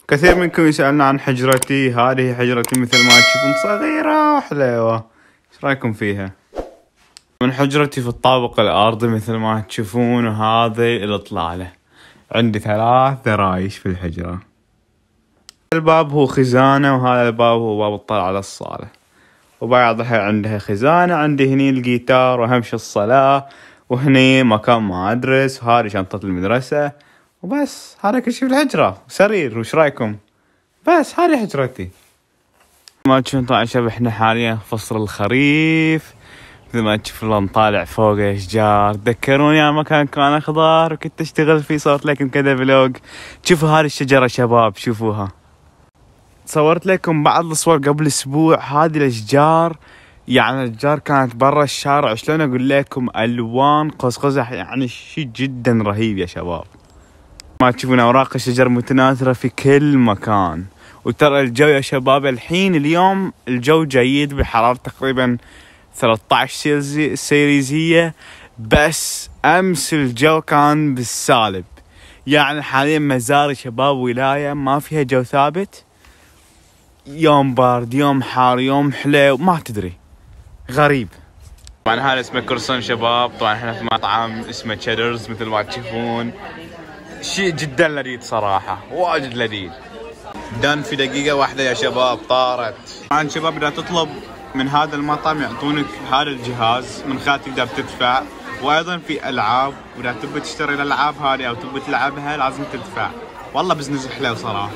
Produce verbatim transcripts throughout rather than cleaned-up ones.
كثير منكم يسألنا عن حجرتي. هذه حجرتي مثل ما تشوفون صغيرة وحلوة. ايش رايكم فيها؟ من حجرتي في الطابق الأرضي مثل ما تشوفون، وهذه الإطلالة. عندي ثلاث درايش في الحجرة. الباب هو خزانة، وهذا الباب هو باب الطلع على الصالة. وبعضها عندها خزانة. عندي هني الجيتار، وأهم شي الصلاة، وهني مكان ما أدرس، وهذه شنطة المدرسة، وبس. هذا كل شي في الحجرة، وسرير. وش رايكم؟ بس هذه حجرتي. ما تشوفون طبعا شباب، احنا حاليا فصل الخريف. مثل ما تشوفون طالع فوق اشجار. تذكروني يا مكان كان اخضر وكنت اشتغل فيه، صورت لكم كذا فلوج. شوفوا هذه الشجرة شباب، شوفوها. صورت لكم بعض الصور قبل اسبوع. هذه الاشجار يعني الاشجار كانت برا الشارع، شلون اقول لكم، الوان قوس قزح، يعني شيء جدا رهيب يا شباب. ما تشوفون اوراق الشجر متناثرة في كل مكان. وترى الجو يا شباب الحين اليوم الجو جيد بحرارة تقريبا ثلاثة عشر سيليزية، بس امس الجو كان بالسالب. يعني حاليا مزاري شباب ولاية ما فيها جو ثابت، يوم بارد يوم حار يوم حلو، ما تدري، غريب. طبعا هذا اسمه كرسون شباب. طبعا احنا في مطعم اسمه تشيدرز مثل ما تشوفون. شيء جدا لذيذ صراحة، واجد لذيذ. دان في دقيقة واحدة يا شباب، طارت. طبعا شباب اذا تطلب من هذا المطعم يعطونك هذا الجهاز، من خلال تقدر تدفع. وايضا في العاب، واذا تبي تشتري الالعاب هذه او تبي تلعبها لازم تدفع. والله بزنس حلو صراحة.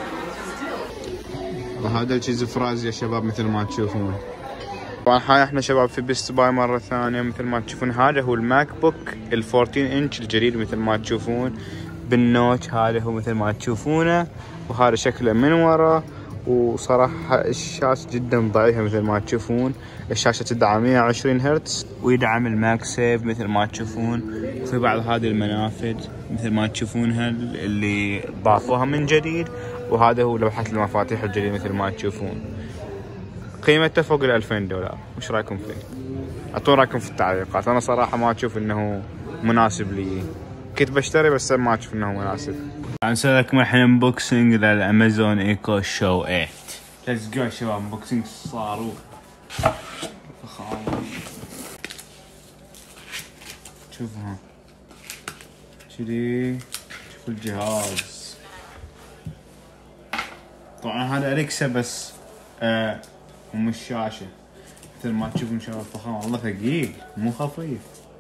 وهذا الشيز فراز يا شباب مثل ما تشوفون. طبعا هاي احنا شباب في بيست باي مرة ثانية مثل ما تشوفون. هذا هو الماك بوك الفورتين انش الجديد مثل ما تشوفون، بالنوتش. هذا هو مثل ما تشوفونه، وهذا شكله من ورا. وصراحة الشاشة جدا ضعيفة مثل ما تشوفون. الشاشة تدعم مية وعشرين هرتز، ويدعم الماك سيف مثل ما تشوفون. وفي بعض هذه المنافذ مثل ما تشوفونها اللي ضافوها من جديد. وهذا هو لوحة المفاتيح الجديد مثل ما تشوفون. قيمته فوق الألفين دولار. وش رايكم فيه؟ اعطونا رايكم في التعليقات. انا صراحة ما اشوف انه مناسب لي. كنت بشتري بس ما اشوف انه مناسب. نسوي لكم الحين انبوكسنج للامازون ايكو شو ثمانية. ليتس جو شباب، انبوكسنج صاروخ. شوفوا كذي، شوفوا الجهاز. طبعا هذا اليكسا بس آه ومش شاشة مثل ما تشوفون شباب. فخام والله، ثقيل مو خفيف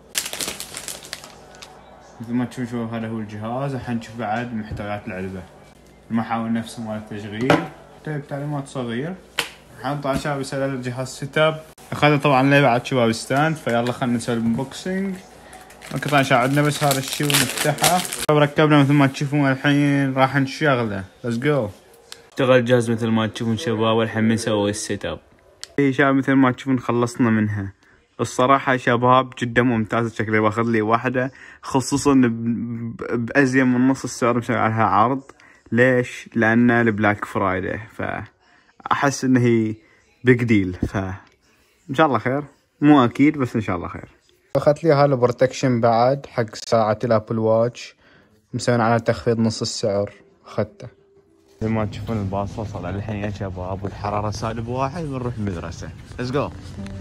مثل ما تشوفون شباب. هذا هو الجهاز. الحين نشوف بعد محتويات العلبة. المحاول نفسه مال التشغيل، كتاب تعليمات صغير. الحين طبعا شباب يسوي الجهاز سيت اب. اخذنا طبعا ليه بعد شباب ستاند. فيلا خلينا نسوي الانبوكسنج. طبعا شباب عندنا بس هذا الشيء ونفتحه. ركبنا مثل ما تشوفون. الحين راح نشغله. ليتس جو. اشتغل الجهاز مثل ما تشوفون شباب. والحين بنسوي السيت اب. اي شباب مثل ما تشوفون خلصنا منها. الصراحة شباب جدا ممتازة. شكلي باخذ لي واحدة، خصوصا بأزين من نص السعر مسوي عليها عرض. ليش؟ لأن البلاك فرايداي، فأحس إن هي بيج ديل. فإن شاء الله خير، مو أكيد بس إن شاء الله خير. أخذت لي هذا بروتكشن بعد حق ساعة الأبل واتش، مسوين على تخفيض نص السعر، أخذته. زي ما تشوفون الباص وصل الحين يا شباب، والحرارة سالب واحد، بنروح المدرسة. Let's go.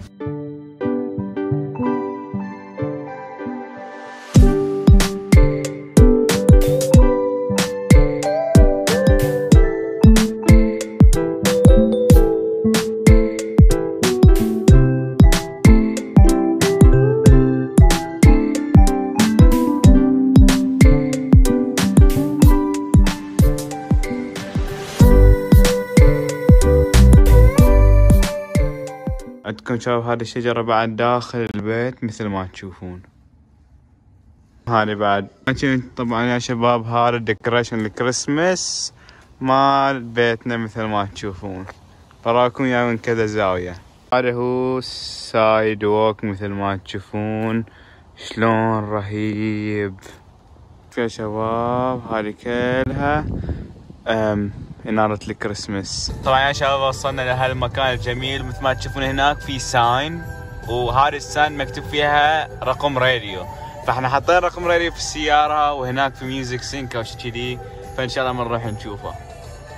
عندكم شباب هذه الشجرة بعد داخل البيت مثل ما تشوفون. هذه بعد طبعا يا شباب هذا الديكوريشن الكريسماس مال بيتنا مثل ما تشوفون. وراكم يا من كذا زاوية. هذا هو سايد ووك مثل ما تشوفون شلون رهيب يا شباب. هذه كلها أم إنارة الكريسماس. طبعا يا شباب وصلنا لهالمكان الجميل. مثل ما تشوفون هناك في ساين، وهذا الساين مكتوب فيها رقم راديو. فاحنا حاطين رقم راديو في السيارة، وهناك في ميوزك سينك او شي كذي. فان شاء الله بنروح نشوفه.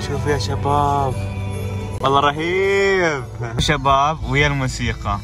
شوف يا شباب والله رهيب شباب ويا الموسيقى.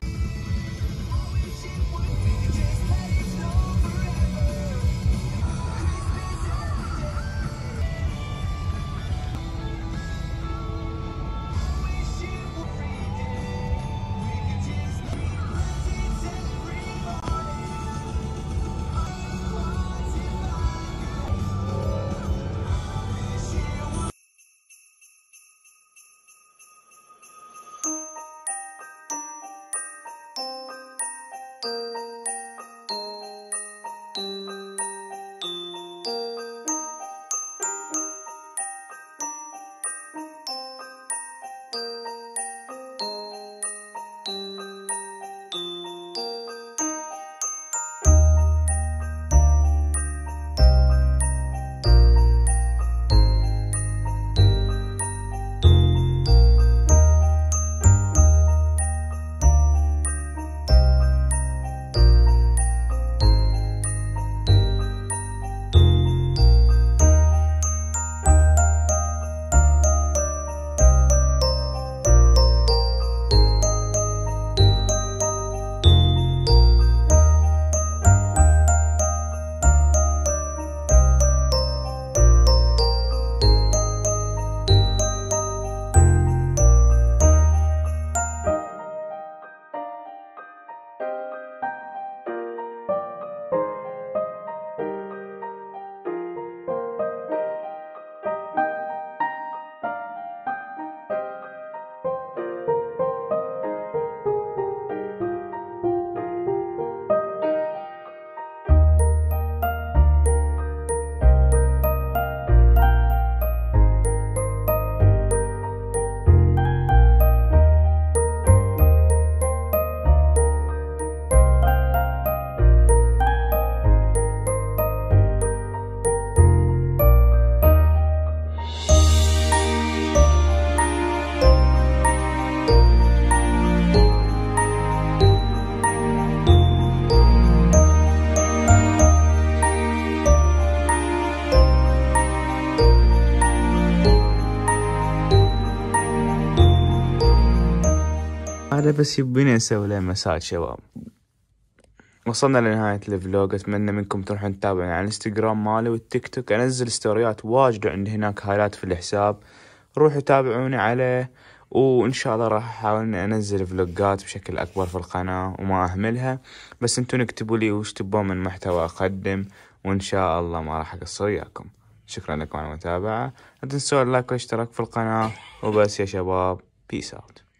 هذا بس يبيني اسوي له مساج شباب. وصلنا لنهاية الفلوج، اتمنى منكم تروحون تتابعوني على الانستغرام مالي والتيك توك، انزل ستوريات واجد وعندي هناك هايلات في الحساب، روحوا تابعوني عليه. وان شاء الله راح احاول اني انزل فلوجات بشكل اكبر في القناة وما اهملها، بس انتوا اكتبوا لي وش تبون من محتوى اقدم وان شاء الله ما راح اقصر وياكم. شكرا لكم على المتابعة، لا تنسوا اللايك والاشتراك في القناة وبس يا شباب، بيس اوت.